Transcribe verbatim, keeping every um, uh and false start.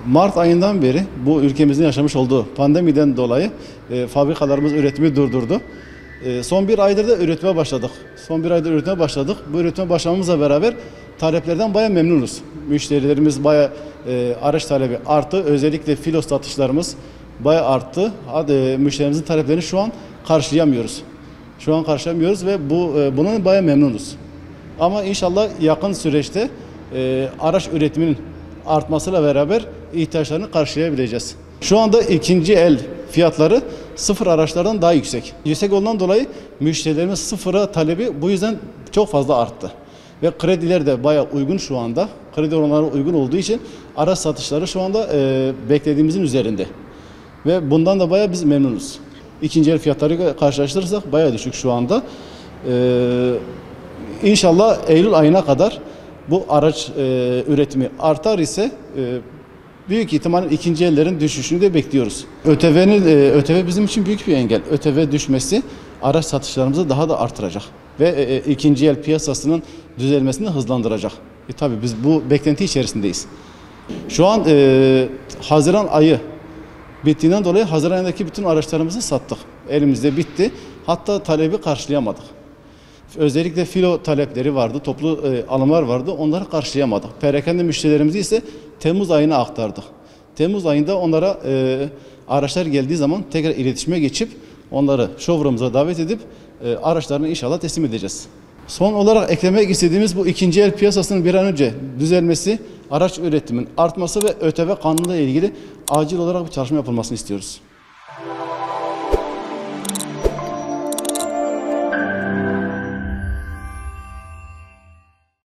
Mart ayından beri bu ülkemizin yaşamış olduğu pandemiden dolayı e, fabrikalarımız üretimi durdurdu. E, son bir aydır da üretime başladık. Son bir aydır üretime başladık. Bu üretime başlamamızla beraber taleplerden bayağı memnunuz. Müşterilerimiz bayağı e, araç talebi arttı. Özellikle filo satışlarımız bayağı arttı. Hadi, e, müşterimizin taleplerini şu an karşılayamıyoruz. Şu an karşılayamıyoruz ve bu e, bunun bayağı memnunuz. Ama inşallah yakın süreçte e, araç üretiminin artmasıyla beraber ihtiyaçlarını karşılayabileceğiz. Şu anda ikinci el fiyatları sıfır araçlardan daha yüksek. Yüksek olduğundan dolayı müşterilerimiz sıfıra talebi bu yüzden çok fazla arttı. Ve krediler de bayağı uygun şu anda. Kredi oranları uygun olduğu için araç satışları şu anda e, beklediğimizin üzerinde. Ve bundan da bayağı biz memnunuz. İkinci el fiyatları karşılaştırırsak bayağı düşük şu anda. Ee, İnşallah Eylül ayına kadar bu araç e, üretimi artar ise e, büyük ihtimalle ikinci ellerin düşüşünü de bekliyoruz. ÖTV'nin e, ÖTV bizim için büyük bir engel. ÖTV düşmesi araç satışlarımızı daha da artıracak ve e, ikinci el piyasasının düzelmesini hızlandıracak. E, tabii biz bu beklenti içerisindeyiz. Şu an e, Haziran ayı bittiğinden dolayı Haziran ayındaki bütün araçlarımızı sattık. Elimizde bitti. Hatta talebi karşılayamadık. Özellikle filo talepleri vardı, toplu e, alımlar vardı. Onları karşılayamadık. Perakende müşterilerimizi ise Temmuz ayına aktardık. Temmuz ayında onlara e, araçlar geldiği zaman tekrar iletişime geçip onları showroom'umuza davet edip e, araçlarını inşallah teslim edeceğiz. Son olarak eklemek istediğimiz bu ikinci el piyasasının bir an önce düzelmesi, araç üretimin artması ve ÖTV kanunuyla ilgili acil olarak bir çalışma yapılmasını istiyoruz.